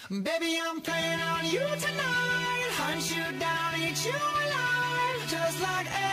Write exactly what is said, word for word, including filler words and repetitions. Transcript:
Baby, I'm playing on you tonight. Hunt you down, eat you alive, just like